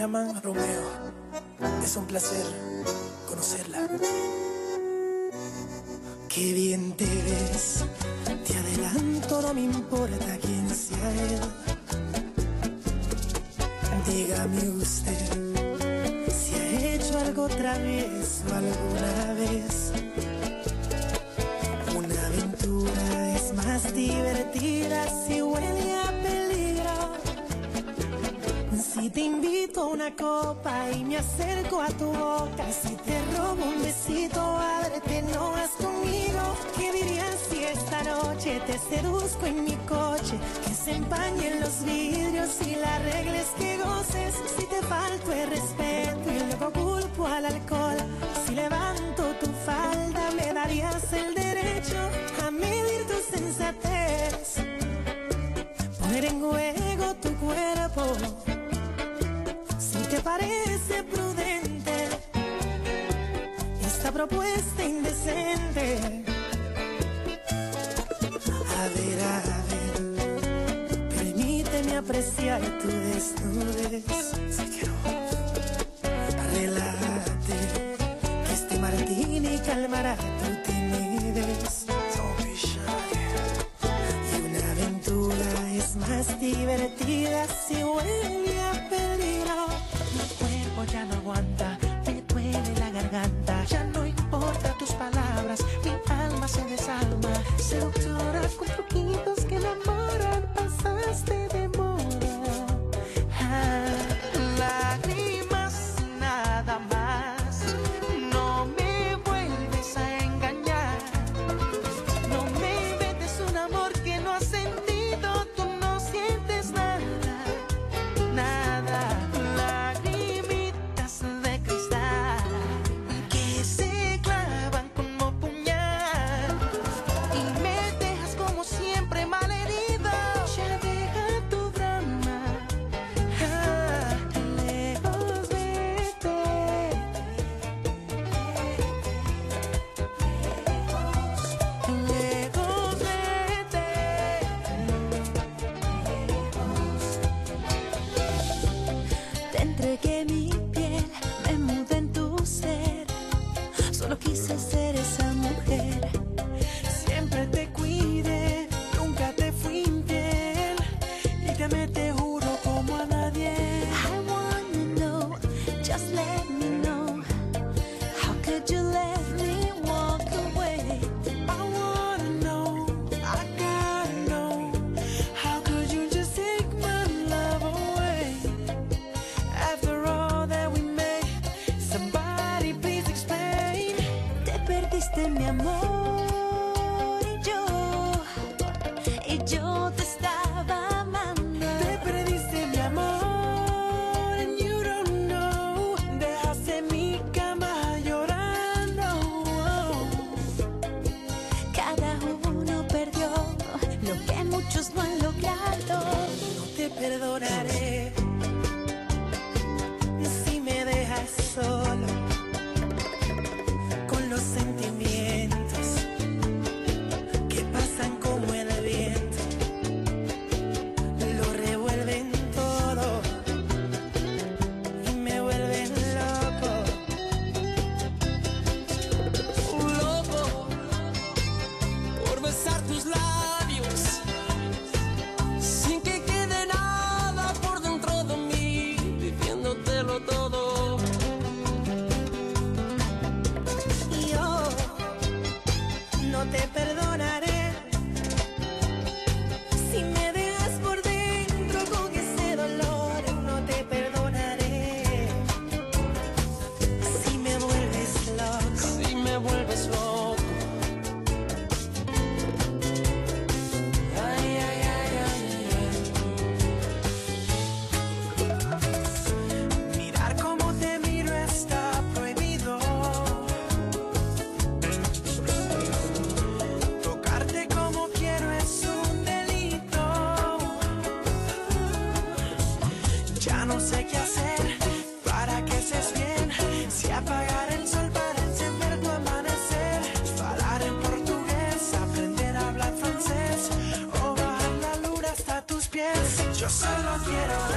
llaman Romeo. Es un placer conocerla. Qué bien te ves, te adelanto, no me importa quién sea él. Dígame usted si ha hecho algo travieso alguna vez. Una aventura es más divertida si huele a peligro. Si te invito a una copa y me acerco a tu boca, si te robo un besito, ábrete, no vas conmigo. ¿Qué dirías si esta noche te seduzco en mi coche? Que se empañen los vidrios y la regla es que goces. Si te falto el respeto y luego culpo al alcohol, si levanto tu falda me darías el derecho a medir tu sensatez, poner en juego tu cuerpo. Si te parece prudente esta propuesta indecente, a ver, permíteme apreciar tu desnudez. Si quiero, relájate, que este martini calmará tu timidez. Don't be shy. Y una aventura es más divertida si huele a peligro. Mi cuerpo ya no aguanta, me duele la garganta. Ya no importa tus palabras, mi alma se desalma. Seductora con truquitos que enamoran, pasaste de moda. Lágrimas y nada más. No me vuelves a engañar. No me metes un amor que no has sentido. Tú no sientes nada, nada. Lagrimitas de cristal que se clavan como puñal y me dejas como siempre malherido. Ya deja tu drama, lejos vete, lejos vete. Te entregué mi piel, me mudé en tu ser. Solo quise ser esa mujer. Siempre te cuidé, nunca te fui infiel. Y te juro como a nadie. I wanna know, just let me know. How could you let me walk away? I wanna know, I gotta know. How could you just take my love away? After all that we made, somebody please explain. Te perdiste mi amor y yo te estaba amando. Te perdiste mi amor and you don't know. Dejaste mi cama llorando. Cada uno perdió lo que muchos no han logrado. No te perdonaré si me dejas solo con los sentimientos que pasan como el viento, lo revuelven todo y me vuelven loco. Loco por besar tus labios sin que quede nada por dentro de mí, viviéndotelo todo. Y yo no te perdonaré si me dejas por dentro con ese dolor. No te perdonaré si me vuelves loco. Si me vuelves loco. Ay, ay, ay, ay, ay. Mirar cómo te miro está prohibido. Tocarte como quiero es un delito. Ya no sé qué hacer para que seas bien. Si apagar el sol para encender tu amanecer, hablar en portugués, aprender a hablar francés o bajar la luna hasta tus pies. Yo solo quiero